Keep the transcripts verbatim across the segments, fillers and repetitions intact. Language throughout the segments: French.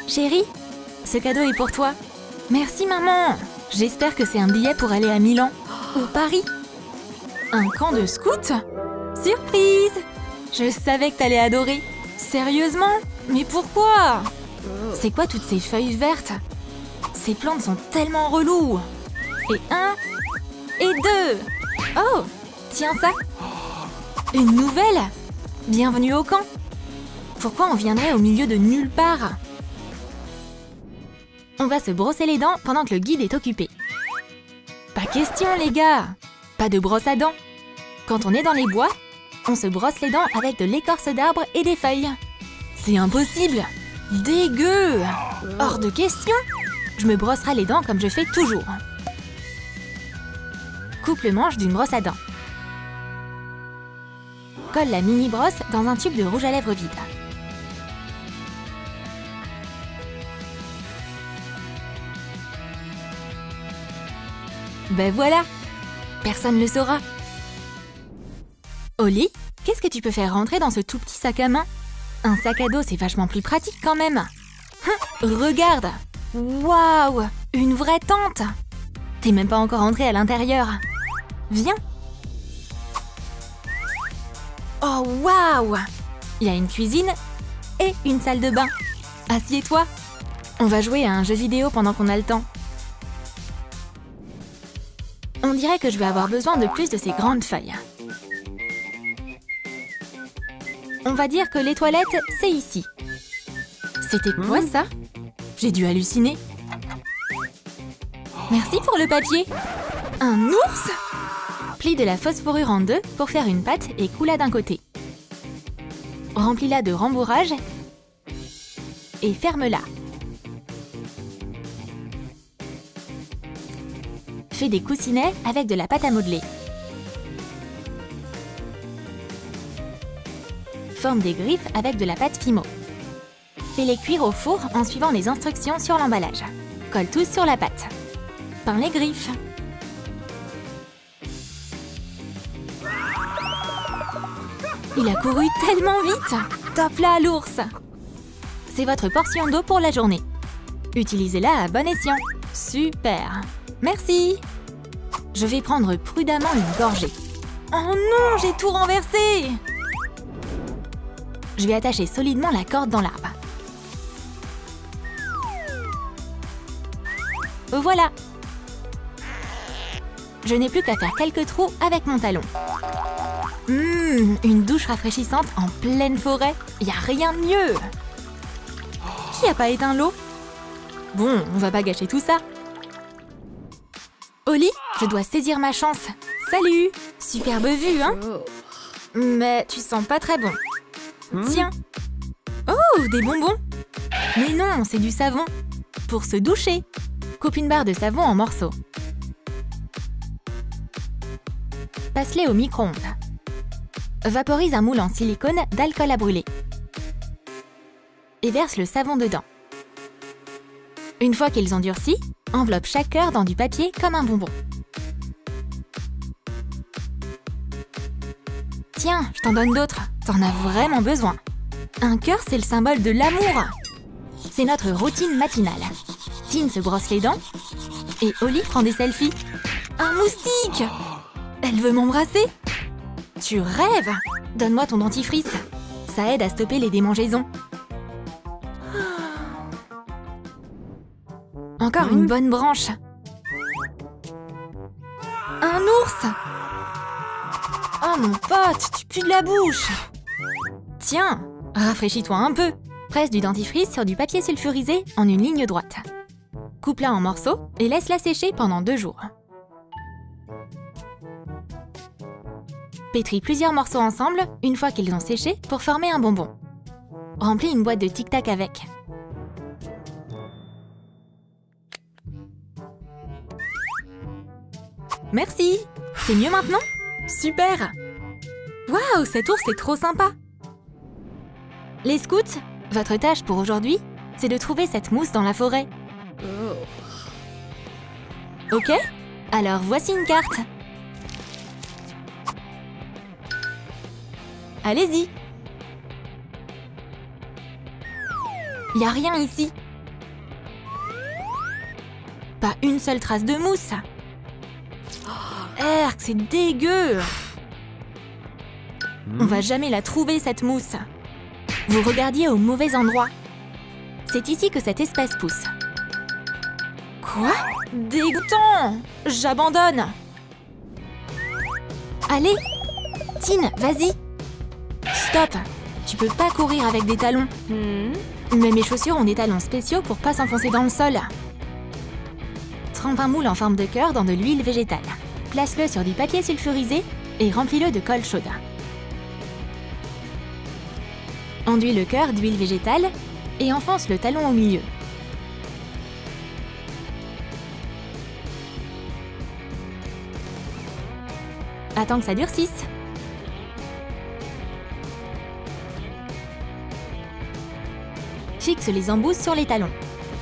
Chérie, ce cadeau est pour toi. Merci maman. J'espère que c'est un billet pour aller à Milan ou Paris. Un camp de scouts? Surprise! Je savais que t'allais adorer. Sérieusement? Mais pourquoi? C'est quoi toutes ces feuilles vertes? Ces plantes sont tellement reloues. Et un, et deux. Oh, tiens ça. Une nouvelle? Bienvenue au camp. Pourquoi on viendrait au milieu de nulle part? On va se brosser les dents pendant que le guide est occupé. Pas question, les gars. Pas de brosse à dents. Quand on est dans les bois, on se brosse les dents avec de l'écorce d'arbre et des feuilles. C'est impossible. Dégueu. Hors de question. Je me brosserai les dents comme je fais toujours. Coupe le manche d'une brosse à dents. Colle la mini-brosse dans un tube de rouge à lèvres vide. Ben voilà. Personne ne le saura. Holly, qu'est-ce que tu peux faire rentrer dans ce tout petit sac à main? Un sac à dos, c'est vachement plus pratique quand même. Hum, regarde. Waouh, une vraie tente. T'es même pas encore entrée à l'intérieur. Viens. Oh, waouh. Il y a une cuisine et une salle de bain. Assieds-toi. On va jouer à un jeu vidéo pendant qu'on a le temps. On dirait que je vais avoir besoin de plus de ces grandes feuilles. On va dire que les toilettes, c'est ici. C'était quoi ça? J'ai dû halluciner. Merci pour le papier. Un ours? Plie de la phosphorure en deux pour faire une pâte et coule-la d'un côté. Remplis-la de rembourrage et ferme-la. Fais des coussinets avec de la pâte à modeler. Forme des griffes avec de la pâte Fimo. Fais-les cuire au four en suivant les instructions sur l'emballage. Colle tous sur la pâte. Peins les griffes. Il a couru tellement vite! Top là, l'ours! C'est votre portion d'eau pour la journée. Utilisez-la à bon escient. Super! Merci! Je vais prendre prudemment une gorgée. Oh non, j'ai tout renversé! Je vais attacher solidement la corde dans l'arbre. Voilà! Je n'ai plus qu'à faire quelques trous avec mon talon. Hum, une douche rafraîchissante en pleine forêt. Y a rien de mieux! Qui a pas éteint l'eau? Bon, on va pas gâcher tout ça. Holly, je dois saisir ma chance. Salut! Superbe vue, hein? Mais tu sens pas très bon. Tiens! Oh, des bonbons! Mais non, c'est du savon. Pour se doucher. Coupe une barre de savon en morceaux. Passe-les au micro-ondes. Vaporise un moule en silicone d'alcool à brûler. Et verse le savon dedans. Une fois qu'ils ont durci, enveloppe chaque cœur dans du papier comme un bonbon. Tiens, je t'en donne d'autres. T'en as vraiment besoin. Un cœur, c'est le symbole de l'amour. C'est notre routine matinale. Tine se brosse les dents et Holly prend des selfies. Un moustique! Elle veut m'embrasser? Tu rêves! Donne-moi ton dentifrice. Ça aide à stopper les démangeaisons. Encore une bonne branche. Un ours! Oh mon pote, tu pues de la bouche! Tiens, rafraîchis-toi un peu. Presse du dentifrice sur du papier sulfurisé en une ligne droite. Coupe-la en morceaux et laisse-la sécher pendant deux jours. Pétris plusieurs morceaux ensemble une fois qu'ils ont séché pour former un bonbon. Remplis une boîte de tic-tac avec. Merci! C'est mieux maintenant? Super! Waouh, cet ours est trop sympa! Les scouts, votre tâche pour aujourd'hui, c'est de trouver cette mousse dans la forêt. Ok? Alors voici une carte. Allez-y! Y a rien ici. Pas une seule trace de mousse. Erk, c'est dégueu. On va jamais la trouver, cette mousse. Vous regardiez au mauvais endroit. C'est ici que cette espèce pousse. Quoi? Dégoûtant! J'abandonne. Allez, Tine, vas-y. Stop. Tu peux pas courir avec des talons. Mais mes chaussures ont des talons spéciaux pour pas s'enfoncer dans le sol. Trempe un moule en forme de cœur dans de l'huile végétale. Place-le sur du papier sulfurisé et remplis-le de colle chaude. Enduis le cœur d'huile végétale et enfonce le talon au milieu. Attends que ça durcisse. Fixe les embouses sur les talons.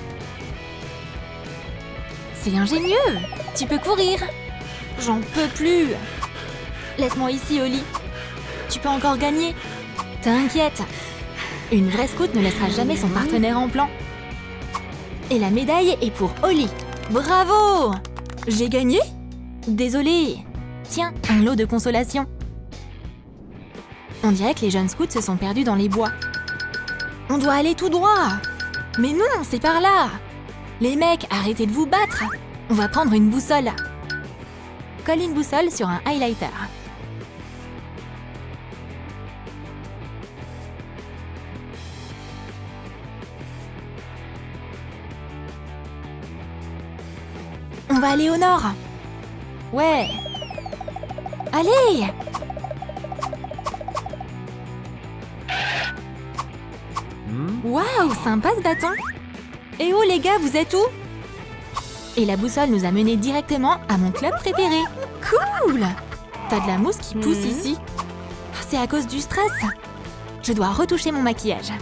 C'est ingénieux! Tu peux courir! J'en peux plus! Laisse-moi ici, Holly. Tu peux encore gagner. T'inquiète. Une vraie scout ne laissera jamais son partenaire en plan. Et la médaille est pour Holly. Bravo! J'ai gagné? Désolée. Tiens, un lot de consolation. On dirait que les jeunes scouts se sont perdus dans les bois. On doit aller tout droit. Mais non, c'est par là. Les mecs, arrêtez de vous battre. On va prendre une boussole. Colle une boussole sur un highlighter. On va aller au nord. Ouais. Allez! Waouh, sympa ce bâton! Et oh les gars, vous êtes où? Et la boussole nous a menés directement à mon club préféré. Cool! T'as de la mousse qui pousse mmh. ici. C'est à cause du stress. Je dois retoucher mon maquillage.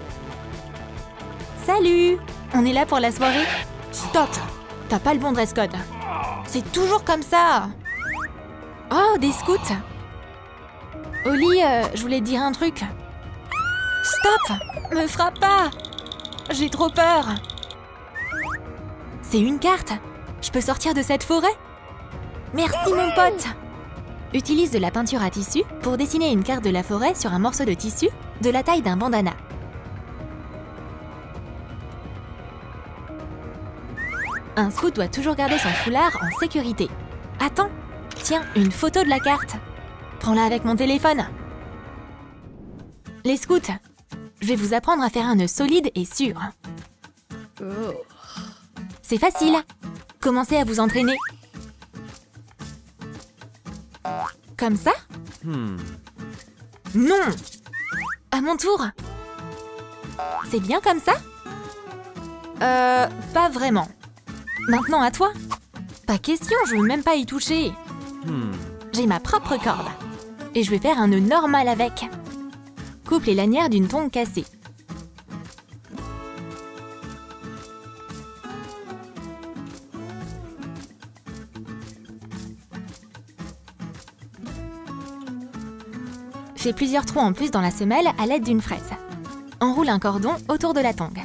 Salut! On est là pour la soirée? Stop! T'as pas le bon dress code. C'est toujours comme ça. Oh, des scouts! Holly, euh, je voulais te dire un truc. Stop! Me frappe pas! J'ai trop peur. C'est une carte. Je peux sortir de cette forêt? Merci mon pote. Utilise de la peinture à tissu pour dessiner une carte de la forêt sur un morceau de tissu de la taille d'un bandana. Un scout doit toujours garder son foulard en sécurité. Attends, tiens, une photo de la carte. Prends-la avec mon téléphone. Les scouts, je vais vous apprendre à faire un nœud solide et sûr. C'est facile. Commencez à vous entraîner. Comme ça? hmm. Non! À mon tour. C'est bien comme ça? Euh, pas vraiment. Maintenant à toi. Pas question, je veux même pas y toucher. Hmm. J'ai ma propre corde. Et je vais faire un nœud normal avec. Coupe les lanières d'une tongue cassée. Fais plusieurs trous en plus dans la semelle à l'aide d'une fraise. Enroule un cordon autour de la tongue.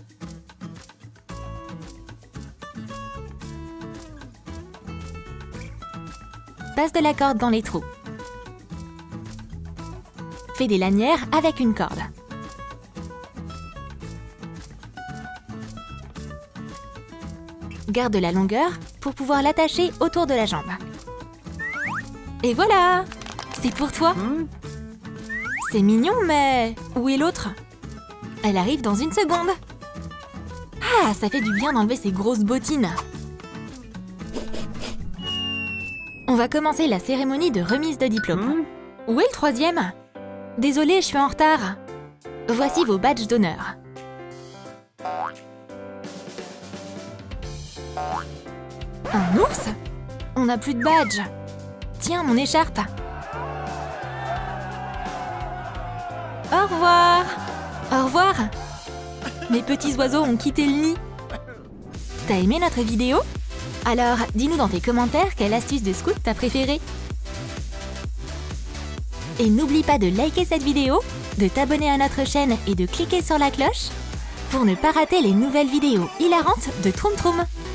Passe de la corde dans les trous. Fais des lanières avec une corde. Garde la longueur pour pouvoir l'attacher autour de la jambe. Et voilà! C'est pour toi! C'est mignon, mais... Où est l'autre? Elle arrive dans une seconde. Ah, ça fait du bien d'enlever ces grosses bottines. On va commencer la cérémonie de remise de diplôme. Où est le troisième? Désolée, je suis en retard. Voici vos badges d'honneur. Un ours? On n'a plus de badge. Tiens, mon écharpe. Au revoir. Au revoir. Mes petits oiseaux ont quitté le nid. T'as aimé notre vidéo? Alors, dis-nous dans tes commentaires quelle astuce de scout t'as préférée. Et n'oublie pas de liker cette vidéo, de t'abonner à notre chaîne et de cliquer sur la cloche pour ne pas rater les nouvelles vidéos hilarantes de Troum Troum.